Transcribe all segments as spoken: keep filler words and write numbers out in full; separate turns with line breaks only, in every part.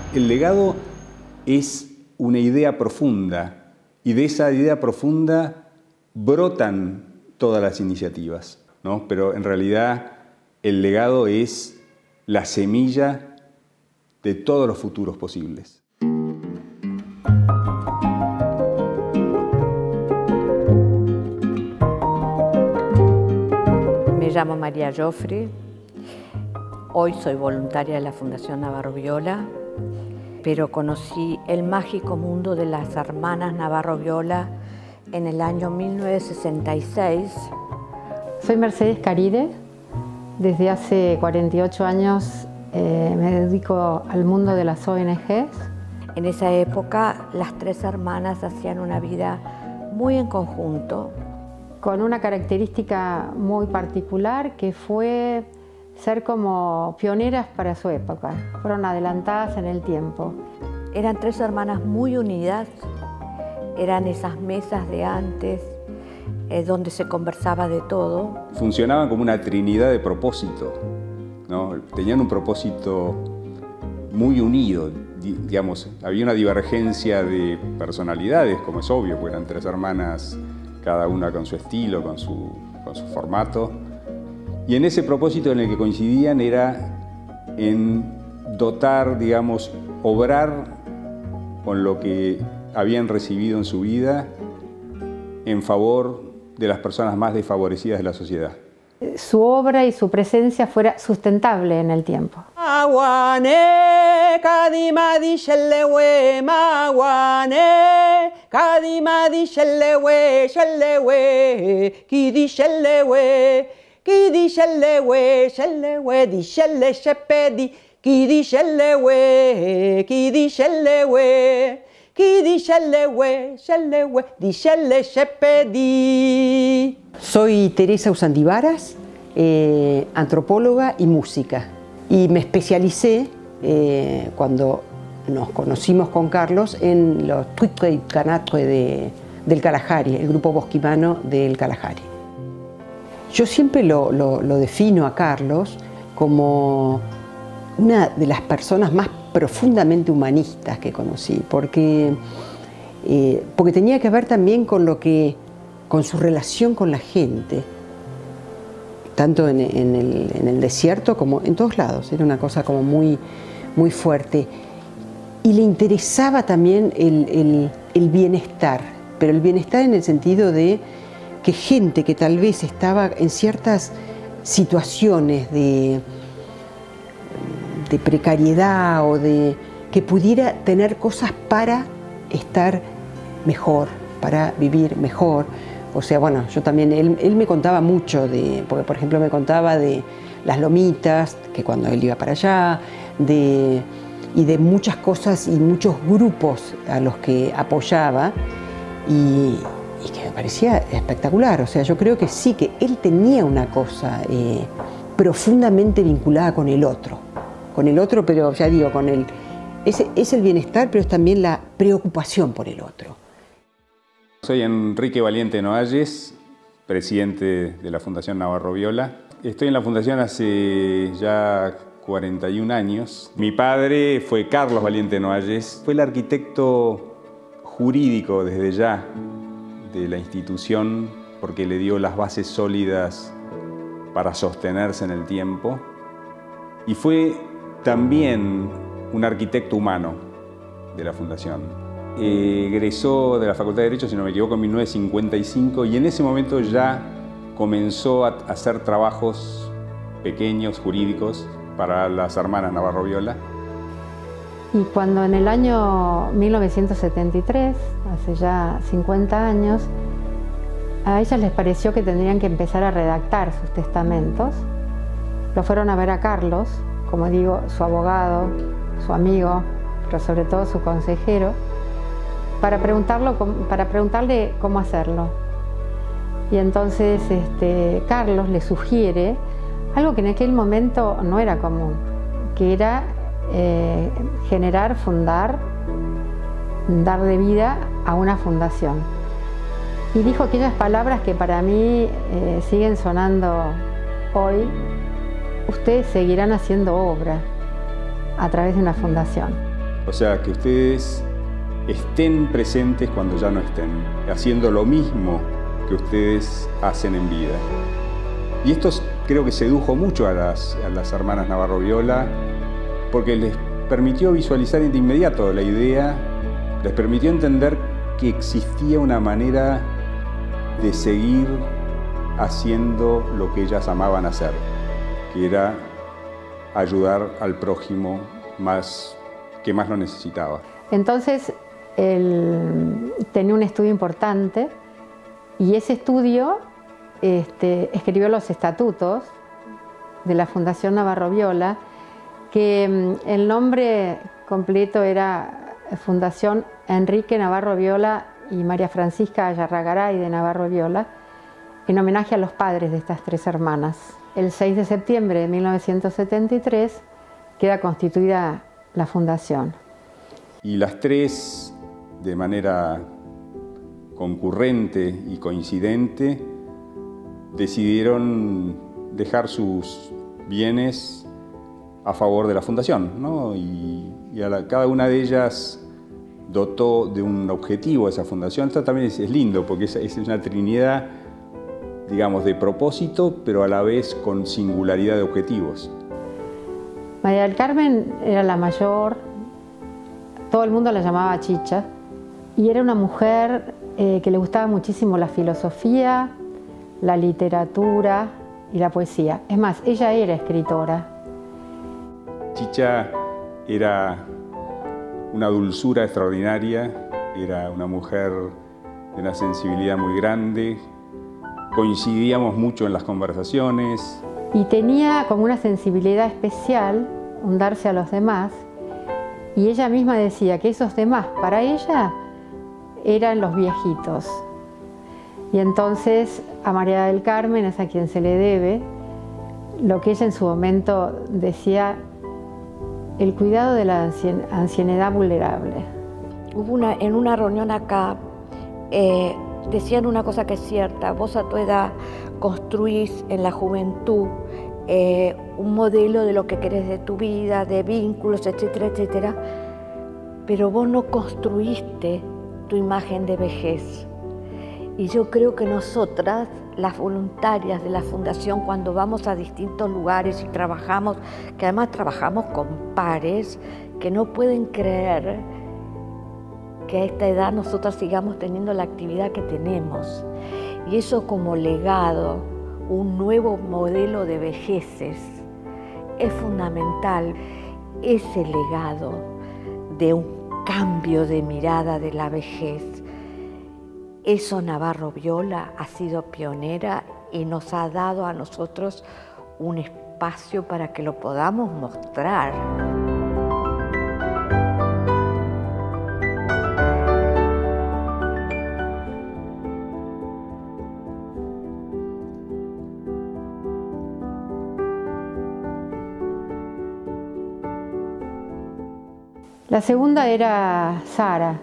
El legado es una idea profunda y de esa idea profunda brotan todas las iniciativas, ¿no? Pero en realidad el legado es la semilla de todos los futuros posibles.
Me llamo María Joffre, hoy soy voluntaria de la Fundación Navarro Viola, pero conocí el mágico mundo de las hermanas Navarro Viola en el año mil novecientos sesenta y seis.
Soy Mercedes Caride, desde hace cuarenta y ocho años eh, me dedico al mundo de las O N Ges.
En esa época las tres hermanas hacían una vida muy en conjunto.
Con una característica muy particular que fue ser como pioneras para su época, fueron adelantadas en el tiempo.
Eran tres hermanas muy unidas, eran esas mesas de antes, eh, donde se conversaba de todo.
Funcionaban como una trinidad de propósito, ¿no? Tenían un propósito muy unido, digamos, había una divergencia de personalidades, como es obvio, porque eran tres hermanas, cada una con su estilo, con su, con su formato. Y en ese propósito en el que coincidían era en dotar, digamos, obrar con lo que habían recibido en su vida en favor de las personas más desfavorecidas de la sociedad.
Su obra y su presencia fuera sustentable en el tiempo.
Ki shelewe, shelewe, di shele shepedi, ki di shelewe, ki di shelewe, ki di shelewe, shelewe, di shele shepedi. Soy Teresa Usandivaras, eh, antropóloga y música, y me especialicé eh, cuando nos conocimos con Carlos en los Truitre y Canatre de, del Kalahari, el grupo bosquimano del Kalahari. Yo siempre lo, lo, lo defino a Carlos como una de las personas más profundamente humanistas que conocí, porque, eh, porque tenía que ver también con, lo que, con su relación con la gente, tanto en, en, el, en el desierto como en todos lados. Era una cosa como muy, muy fuerte. Y le interesaba también el, el, el bienestar, pero el bienestar en el sentido de que gente que tal vez estaba en ciertas situaciones de, de precariedad o de que pudiera tener cosas para estar mejor, para vivir mejor. O sea, bueno, yo también, él, él me contaba mucho de, porque por ejemplo me contaba de las lomitas, que cuando él iba para allá, de, y de muchas cosas y muchos grupos a los que apoyaba, y, y que me parecía espectacular. O sea, yo creo que sí, que él tenía una cosa eh, profundamente vinculada con el otro, con el otro, pero ya digo, con el, es, es el bienestar, pero es también la preocupación por el otro.
Soy Enrique Valiente Noalles, presidente de la Fundación Navarro Viola. Estoy en la Fundación hace ya cuarenta y un años. Mi padre fue Carlos Valiente Noalles, fue el arquitecto jurídico desde ya de la institución, porque le dio las bases sólidas para sostenerse en el tiempo, y fue también un arquitecto humano de la Fundación. Eh, egresó de la Facultad de Derecho, si no me equivoco, en mil novecientos cincuenta y cinco, y en ese momento ya comenzó a hacer trabajos pequeños, jurídicos, para las hermanas Navarro Viola.
Y cuando en el año mil novecientos setenta y tres, hace ya cincuenta años, a ellas les pareció que tendrían que empezar a redactar sus testamentos, lo fueron a ver a Carlos, como digo, su abogado, su amigo, pero sobre todo su consejero, para, preguntarlo, para preguntarle cómo hacerlo. Y entonces este, Carlos le sugiere algo que en aquel momento no era común, que era eh, generar, fundar, dar de vida a una fundación. Y dijo aquellas palabras que para mí eh, siguen sonando hoy: ustedes seguirán haciendo obra a través de una fundación.
O sea, que ustedes estén presentes cuando ya no estén, haciendo lo mismo que ustedes hacen en vida. Y esto creo que sedujo mucho a las, a las hermanas Navarro Viola, porque les permitió visualizar de inmediato la idea, les permitió entender que existía una manera de seguir haciendo lo que ellas amaban hacer, que era ayudar al prójimo más, que más lo necesitaba.
Entonces, él tenía un estudio importante y ese estudio este, escribió los estatutos de la Fundación Navarro Viola, que el nombre completo era Fundación Enrique Navarro Viola y María Francisca Ayarragaray de Navarro Viola, en homenaje a los padres de estas tres hermanas. El seis de septiembre de mil novecientos setenta y tres queda constituida la fundación.
Y las tres, de manera concurrente y coincidente, decidieron dejar sus bienes a favor de la fundación, ¿no? Y, y a la, cada una de ellas dotó de un objetivo a esa fundación. Esto también es, es lindo, porque es, es una trinidad, digamos, de propósito, pero a la vez con singularidad de objetivos.
María del Carmen era la mayor, todo el mundo la llamaba Chicha, y era una mujer eh, que le gustaba muchísimo la filosofía, la literatura y la poesía. Es más, ella era escritora.
Chicha era una dulzura extraordinaria, era una mujer de una sensibilidad muy grande, coincidíamos mucho en las conversaciones.
Y tenía como una sensibilidad especial, un darse a los demás, y ella misma decía que esos demás, para ella, eran los viejitos. Y entonces a María del Carmen es a quien se le debe lo que ella en su momento decía, el cuidado de la ancianidad vulnerable.
Hubo una, en una reunión acá, eh, decían una cosa que es cierta: vos a tu edad construís en la juventud eh, un modelo de lo que querés de tu vida, de vínculos, etcétera, etcétera, pero vos no construiste tu imagen de vejez. Y yo creo que nosotras, las voluntarias de la Fundación, cuando vamos a distintos lugares y trabajamos, que además trabajamos con pares que no pueden creer que a esta edad nosotras sigamos teniendo la actividad que tenemos. Y eso como legado, un nuevo modelo de vejeces, es fundamental. Ese legado de un cambio de mirada de la vejez, eso Navarro Viola ha sido pionera y nos ha dado a nosotros un espacio para que lo podamos mostrar.
La segunda era Sara.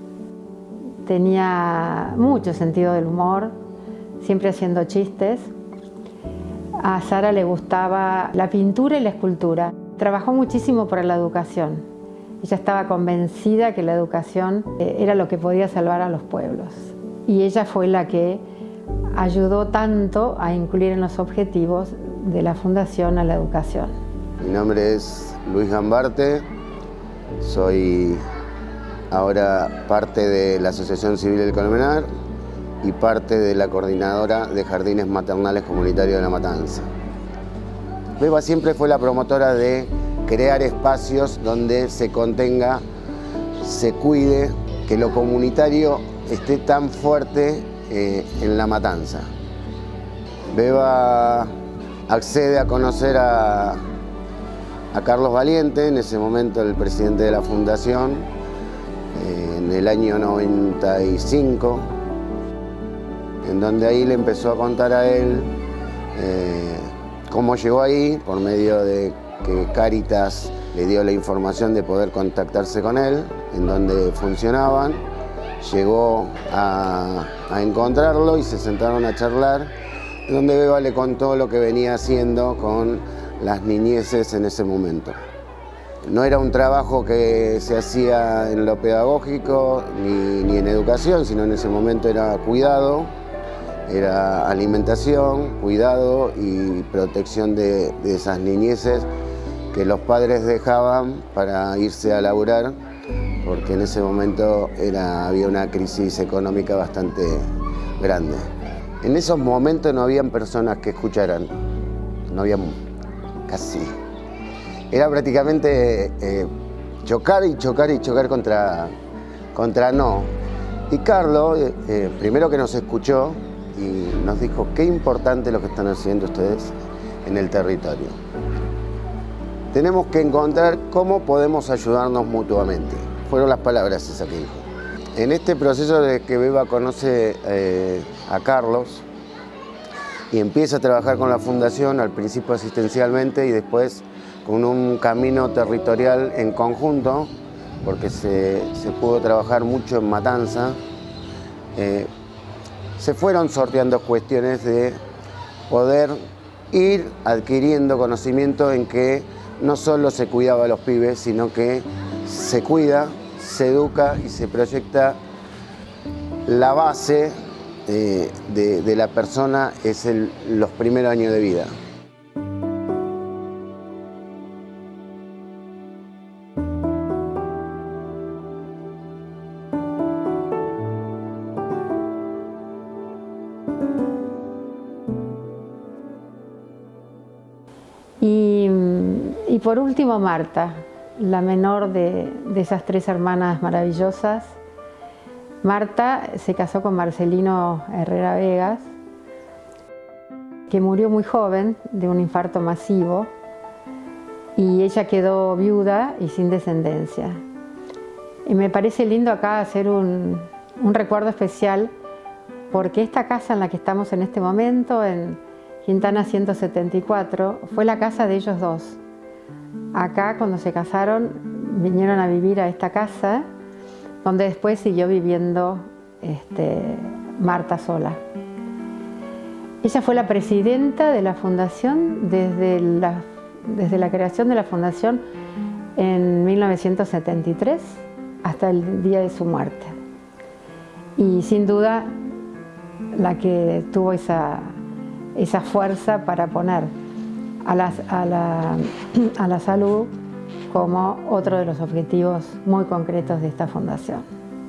Tenía mucho sentido del humor, siempre haciendo chistes. A Sara le gustaba la pintura y la escultura. Trabajó muchísimo por la educación. Ella estaba convencida que la educación era lo que podía salvar a los pueblos. Y ella fue la que ayudó tanto a incluir en los objetivos de la Fundación a la educación.
Mi nombre es Luis Gambarte, soy ahora parte de la Asociación Civil del Colmenar y parte de la coordinadora de Jardines Maternales Comunitarios de La Matanza. Beba siempre fue la promotora de crear espacios donde se contenga, se cuide, que lo comunitario esté tan fuerte eh, en La Matanza. Beba accede a conocer a, a Carlos Valiente, en ese momento el presidente de la Fundación, en el año noventa y cinco, en donde ahí le empezó a contar a él eh, cómo llegó ahí, por medio de que Cáritas le dio la información de poder contactarse con él, en donde funcionaban. Llegó a, a encontrarlo y se sentaron a charlar, en donde Beba le contó lo que venía haciendo con las niñeces en ese momento. No era un trabajo que se hacía en lo pedagógico ni, ni en educación, sino en ese momento era cuidado, era alimentación, cuidado y protección de, de esas niñeces que los padres dejaban para irse a laburar, porque en ese momento era, había una crisis económica bastante grande. En esos momentos no habían personas que escucharan, no había casi. Era prácticamente eh, chocar y chocar y chocar contra, contra no. Y Carlos, eh, primero que nos escuchó y nos dijo qué importante lo que están haciendo ustedes en el territorio. Tenemos que encontrar cómo podemos ayudarnos mutuamente. Fueron las palabras esas que dijo. En este proceso de que Beba conoce eh, a Carlos y empieza a trabajar con la fundación, al principio asistencialmente y después con un camino territorial en conjunto, porque se, se pudo trabajar mucho en Matanza, eh, se fueron sorteando cuestiones de poder ir adquiriendo conocimiento en que no solo se cuidaba a los pibes, sino que se cuida, se educa y se proyecta la base eh, de, de la persona, es el, los primeros años de vida.
Y, y por último Marta, la menor de, de esas tres hermanas maravillosas. Marta se casó con Marcelino Herrera Vegas, que murió muy joven de un infarto masivo, y ella quedó viuda y sin descendencia. Y me parece lindo acá hacer un, un recuerdo especial, porque esta casa en la que estamos en este momento, en Quintana ciento setenta y cuatro, fue la casa de ellos dos. Acá, cuando se casaron, vinieron a vivir a esta casa, donde después siguió viviendo este, Marta sola. Ella fue la presidenta de la fundación desde la, desde la creación de la fundación en mil novecientos setenta y tres hasta el día de su muerte. Y sin duda, la que tuvo esa, esa fuerza para poner a la, a, la, a la salud como otro de los objetivos muy concretos de esta fundación.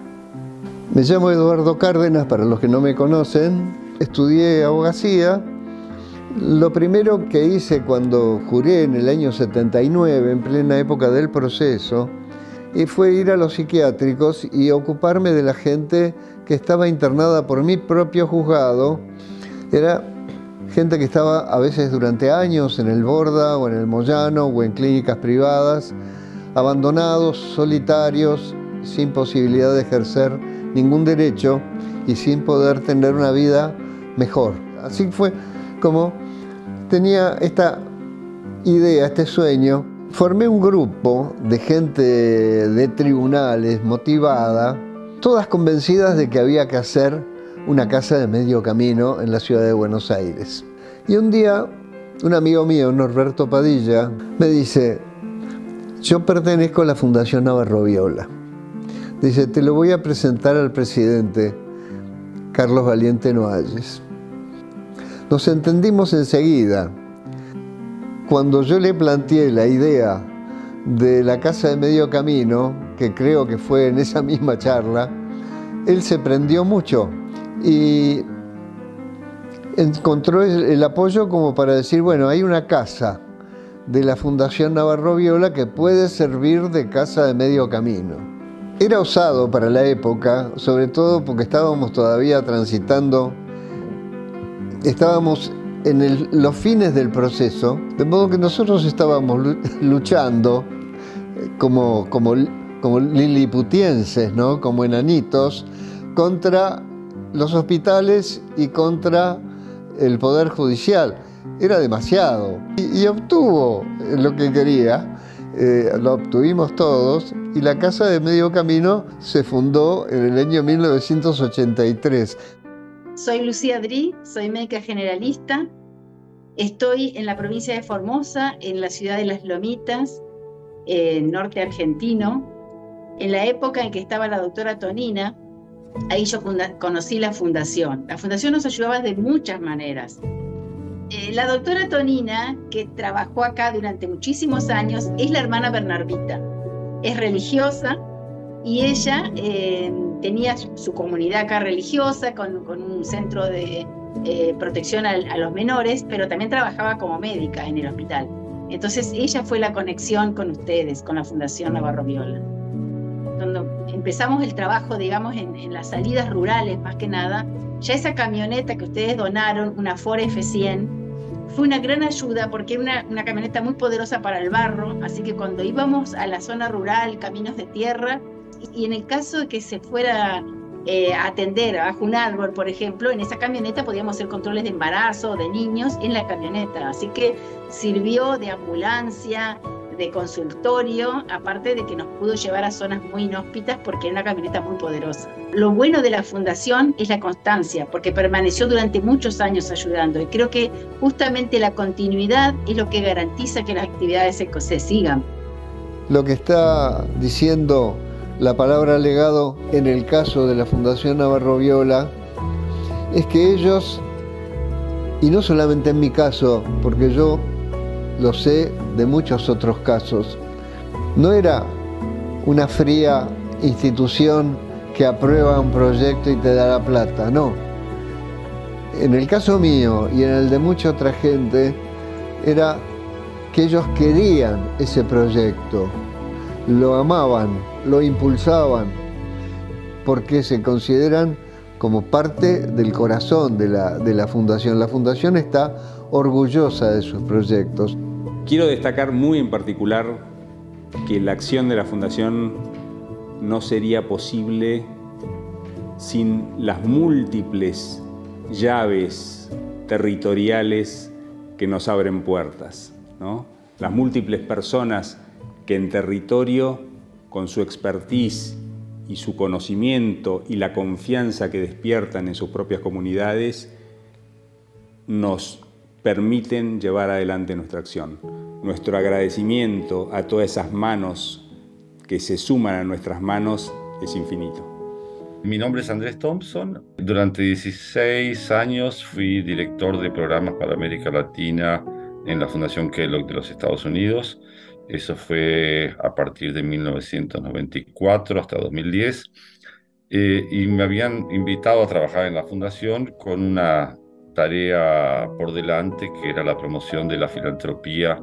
Me llamo Eduardo Cárdenas, para los que no me conocen. Estudié abogacía. Lo primero que hice cuando juré en el año setenta y nueve, en plena época del proceso, y fue ir a los psiquiátricos y ocuparme de la gente que estaba internada por mi propio juzgado. Era gente que estaba a veces durante años en el Borda o en el Moyano o en clínicas privadas, abandonados, solitarios, sin posibilidad de ejercer ningún derecho y sin poder tener una vida mejor. Así fue como tenía esta idea, este sueño. Formé un grupo de gente de tribunales motivada, todas convencidas de que había que hacer una casa de medio camino en la ciudad de Buenos Aires. Y un día, un amigo mío, Norberto Padilla, me dice: yo pertenezco a la Fundación Navarro Viola. Dice: te lo voy a presentar al presidente, Carlos Valiente Noalles. Nos entendimos enseguida. Cuando yo le planteé la idea de la casa de medio camino, que creo que fue en esa misma charla, él se prendió mucho y encontró el apoyo como para decir: bueno, hay una casa de la Fundación Navarro Viola que puede servir de casa de medio camino. Era osado para la época, sobre todo porque estábamos todavía transitando, estábamos en el, los fines del proceso, de modo que nosotros estábamos luchando como, como, como liliputienses, ¿no? Como enanitos, contra los hospitales y contra el Poder Judicial. Era demasiado. Y, y obtuvo lo que quería, eh, lo obtuvimos todos, y la Casa de Medio Camino se fundó en el año mil novecientos ochenta y tres.
Soy Lucía Dri, soy médica generalista. Estoy en la provincia de Formosa, en la ciudad de Las Lomitas, eh, norte argentino. En la época en que estaba la doctora Tonina, ahí yo conocí la fundación. La fundación nos ayudaba de muchas maneras. Eh, la doctora Tonina, que trabajó acá durante muchísimos años, es la hermana Bernardita. Es religiosa y ella eh, tenía su, su comunidad acá religiosa con, con un centro de eh, protección a, a los menores, pero también trabajaba como médica en el hospital. Entonces ella fue la conexión con ustedes, con la Fundación Navarro Viola. Cuando empezamos el trabajo, digamos, en, en las salidas rurales, más que nada, ya esa camioneta que ustedes donaron, una Ford F cien, fue una gran ayuda porque era una, una camioneta muy poderosa para el barro, así que cuando íbamos a la zona rural, caminos de tierra, y, y en el caso de que se fuera eh, a atender bajo un árbol, por ejemplo, en esa camioneta podíamos hacer controles de embarazo de niños en la camioneta, así que sirvió de ambulancia, de consultorio, aparte de que nos pudo llevar a zonas muy inhóspitas porque era una camioneta muy poderosa. Lo bueno de la fundación es la constancia, porque permaneció durante muchos años ayudando, y creo que justamente la continuidad es lo que garantiza que las actividades se, se sigan.
Lo que está diciendo la palabra legado en el caso de la Fundación Navarro Viola es que ellos, y no solamente en mi caso, porque yo lo sé de muchos otros casos, no era una fría institución que aprueba un proyecto y te da la plata, no. En el caso mío y en el de mucha otra gente, era que ellos querían ese proyecto, lo amaban, lo impulsaban, porque se consideran como parte del corazón de la, de la Fundación. La Fundación está orgullosa de sus proyectos.
Quiero destacar muy en particular que la acción de la Fundación no sería posible sin las múltiples llaves territoriales que nos abren puertas, ¿no? Las múltiples personas que en territorio, con su expertise y su conocimiento y la confianza que despiertan en sus propias comunidades, nos permiten llevar adelante nuestra acción. Nuestro agradecimiento a todas esas manos que se suman a nuestras manos es infinito.
Mi nombre es Andrés Thompson. Durante dieciséis años fui director de programas para América Latina en la Fundación Kellogg de los Estados Unidos. Eso fue a partir de mil novecientos noventa y cuatro hasta dos mil diez. Eh, y me habían invitado a trabajar en la Fundación con una tarea por delante, que era la promoción de la filantropía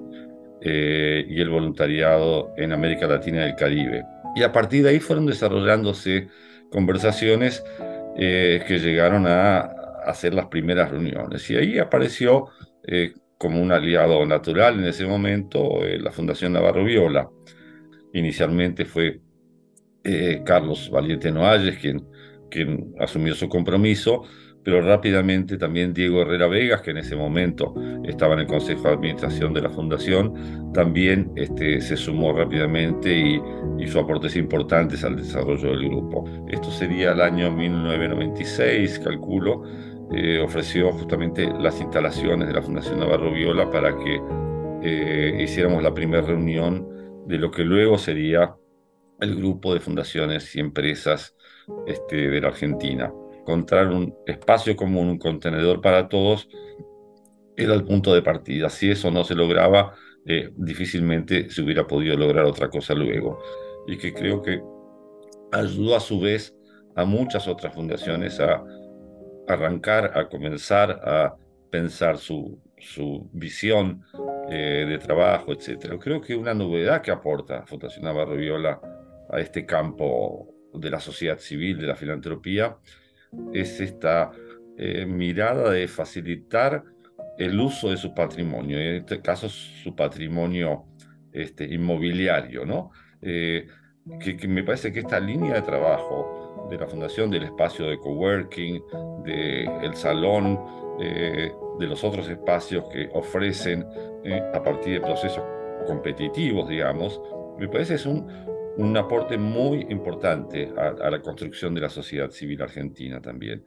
eh, y el voluntariado en América Latina y el Caribe. Y a partir de ahí fueron desarrollándose conversaciones eh, que llegaron a hacer las primeras reuniones. Y ahí apareció eh, como un aliado natural en ese momento eh, la Fundación Navarro Viola. Inicialmente fue eh, Carlos Valiente Noalles quien, quien asumió su compromiso, pero rápidamente también Diego Herrera Vegas, que en ese momento estaba en el Consejo de Administración de la Fundación, también este, se sumó rápidamente y hizo aportes importantes al desarrollo del grupo. Esto sería el año mil novecientos noventa y seis, calculo. Eh, ofreció justamente las instalaciones de la Fundación Navarro Viola para que eh, hiciéramos la primera reunión de lo que luego sería el grupo de fundaciones y empresas este, de la Argentina. Encontrar un espacio común, un contenedor para todos, era el punto de partida. Si eso no se lograba, eh, difícilmente se hubiera podido lograr otra cosa luego. Y que creo que ayudó a su vez a muchas otras fundaciones a arrancar, a comenzar a pensar su, su visión eh, de trabajo, etcétera. Creo que una novedad que aporta Fundación Navarro Viola a este campo de la sociedad civil, de la filantropía, es esta eh, mirada de facilitar el uso de su patrimonio, en este caso su patrimonio este, inmobiliario, ¿no? Eh, que, que me parece que esta línea de trabajo de la Fundación, del espacio de coworking, del salón, eh, de los otros espacios que ofrecen eh, a partir de procesos competitivos, digamos, me parece es un, un aporte muy importante a, a la construcción de la sociedad civil argentina también.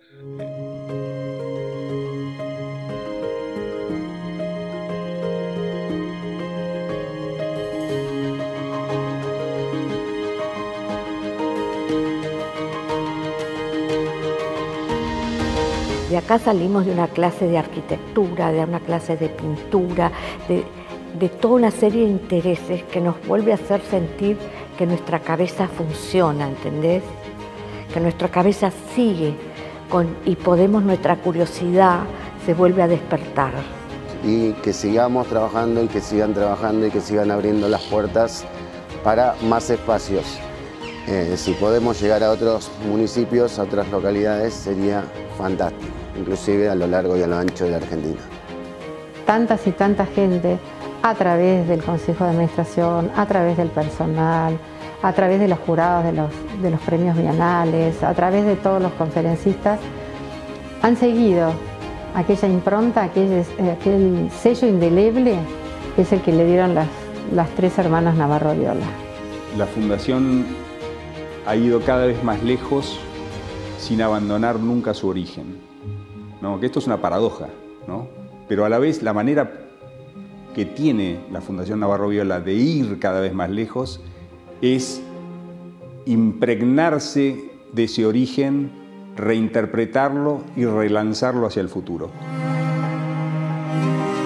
De acá salimos de una clase de arquitectura, de una clase de pintura, de, de toda una serie de intereses que nos vuelve a hacer sentir que nuestra cabeza funciona, ¿entendés? Que nuestra cabeza sigue con, y podemos, nuestra curiosidad se vuelve a despertar.
Y que sigamos trabajando y que sigan trabajando y que sigan abriendo las puertas para más espacios. Eh, si podemos llegar a otros municipios, a otras localidades, sería fantástico, inclusive a lo largo y a lo ancho de la Argentina.
Tantas y tanta gente, a través del Consejo de Administración, a través del personal, a través de los jurados de los, de los premios bienales, a través de todos los conferencistas, han seguido aquella impronta, aquel, aquel sello indeleble que es el que le dieron las, las tres hermanas Navarro Viola.
La Fundación ha ido cada vez más lejos sin abandonar nunca su origen, ¿no? Que esto es una paradoja, ¿no? Pero a la vez la manera que tiene la Fundación Navarro Viola de ir cada vez más lejos es impregnarse de ese origen, reinterpretarlo y relanzarlo hacia el futuro.